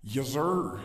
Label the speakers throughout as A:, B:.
A: Yes, sir.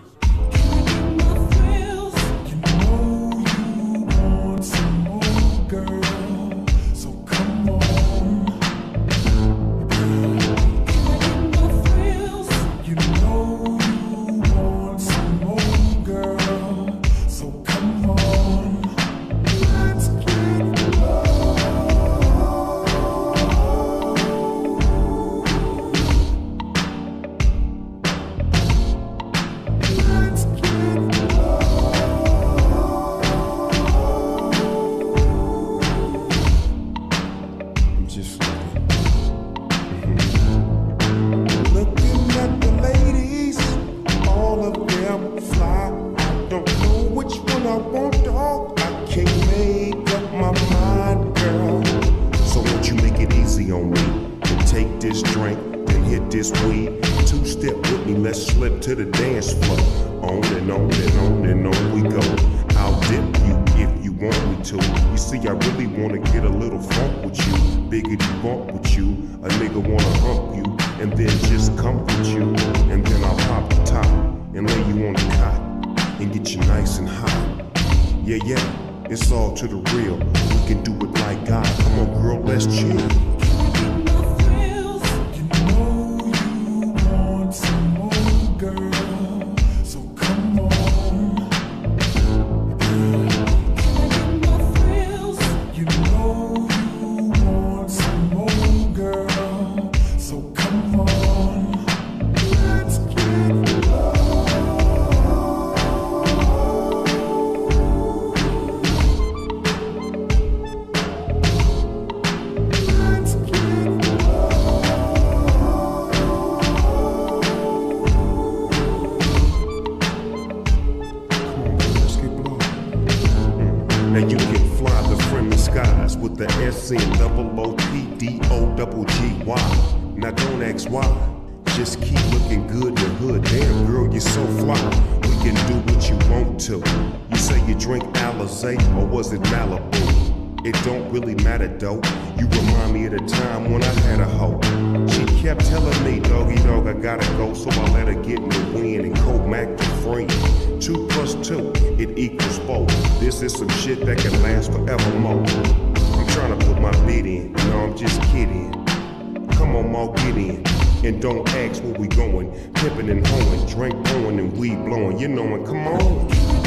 A: Looking at the ladies, all of them fly. I don't know which one I want, dog. I can't make up my mind, girl. So won't you make it easy on me and take this drink, then hit this weed. Two-step with me, let's slip to the dance floor. On and on and on and on we go. I'll dip you if you want me to. You see, I really wanna get a little funk with you. Biggity bump with you. A nigga wanna hump you and then just comfort you. And then I'll pop the top and lay you on the cot and get you nice and hot. Yeah, yeah, it's all to the real. We can do it like God. Come on, girl, let's chill. Now you can fly the friendly skies with the SNOOPDOGGY. Now don't ask why, just keep looking good in the hood. Damn girl, you're so fly, we can do what you want to. You say you drink Alizé or was it Malibu? It don't really matter though, you remind me of the time when I had a hoe. She kept telling me, doggy dog, I gotta go, so I let her get in the wind and co-mac the friend. 2 plus 2, it equals 4. This is some shit that can last forevermore. I'm trying to put my bid in, no, I'm just kidding. Come on, Mo, get in, and don't ask where we going. Pimpin' and hoeing, drink pouring and weed blowing, you knowin', come on.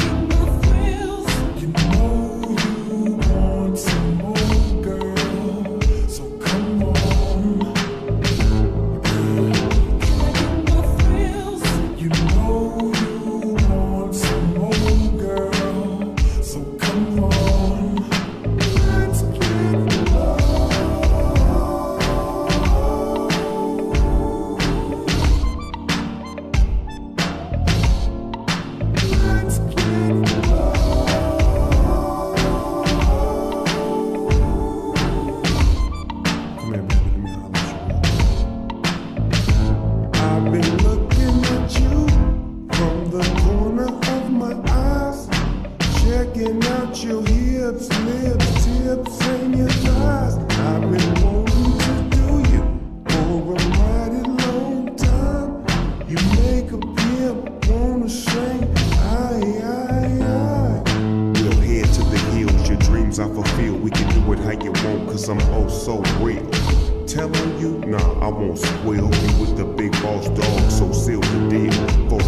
A: I've been looking at you from the corner of my eyes, checking out your hips, lips, tips, and your thighs. I've been wanting to do you for a mighty long time. You make a pimp wanna sing, aye, aye, aye. We'll head to the hills, your dreams I fulfill. We can do it how you want, cause I'm oh so real. Telling you, nah, I won't squeal. You with the big boss dog, so seal the deal. For